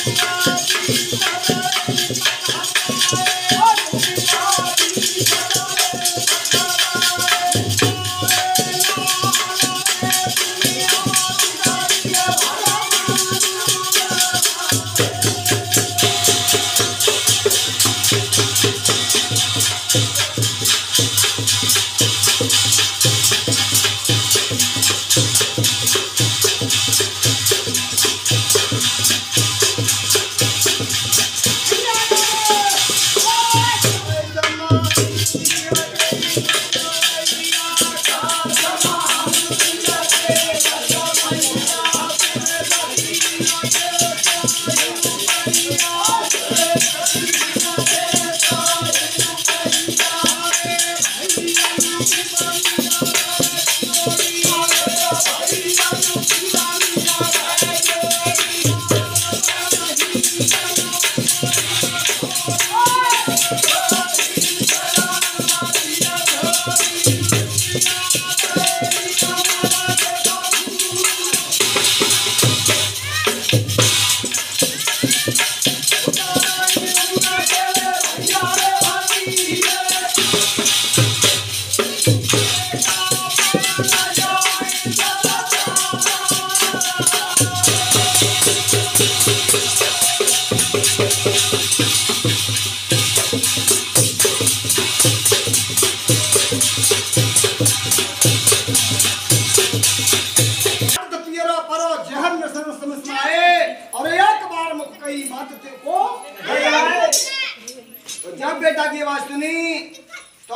जब बेटा की आवाज सुनी तो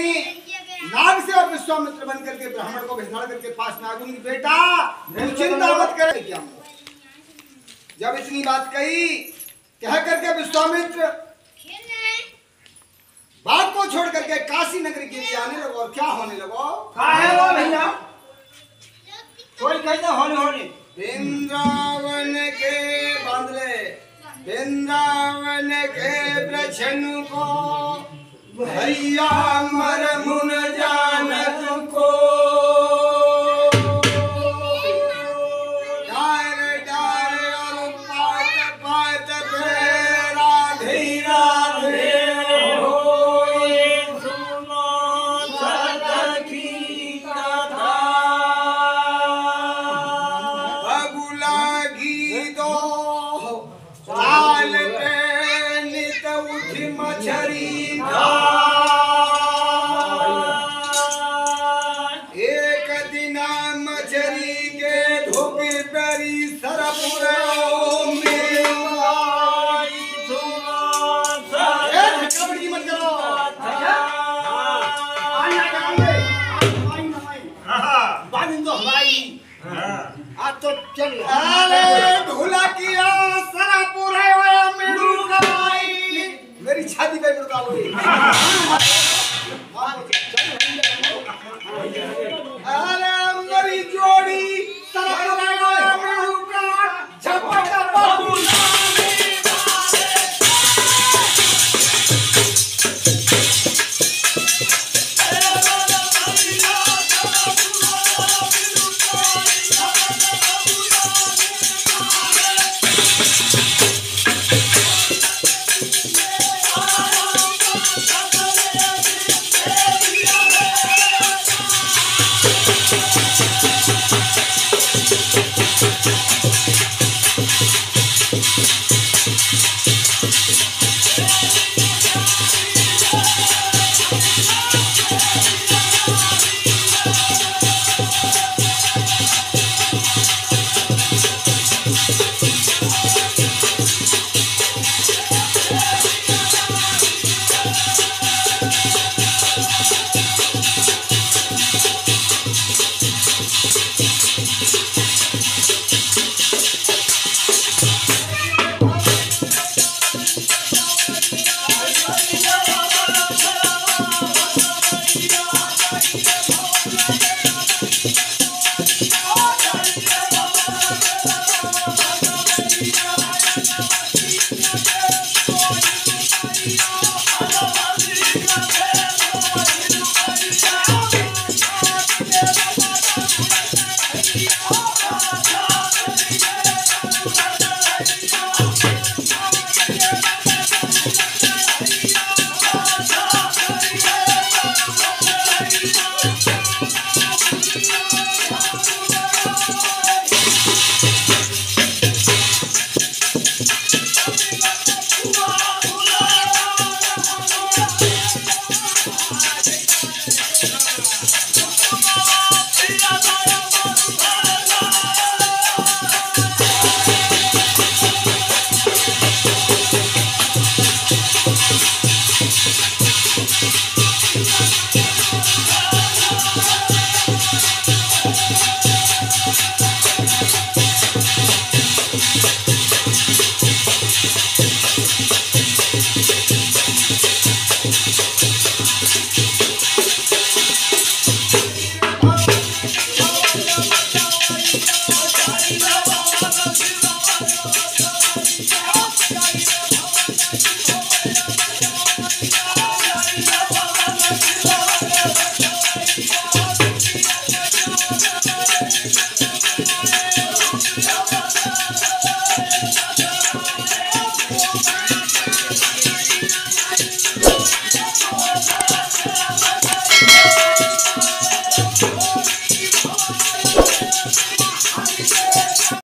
नाग से और विश्वामित्र बन करके ब्राह्मण को घिसाड़ करके पास में आगुनी बेटा चिंता मत करे क्या। जब इतनी बात कही कह करके विश्वामित्र बात को छोड़ करके काशी नगरी के लिए आने लगो। और क्या होने लगो? भैया कोई कहते होने होने वृंदावन के बांधले वृंदावन के ब्रजन को भैया मर मुन जानत को डार डार और पात पात पे राधे राधे होए सुनो सतकी कथा बबुला गीतो चाल पे नित उठी मछरी एक दिना मछरी के धोबी बेरी सरपुर कबड्डी मत करो आज तो चल ढोला किया सरपुर मेरी छाती पे मुर्गा हुई। अरे मेरी जोड़ी हाँ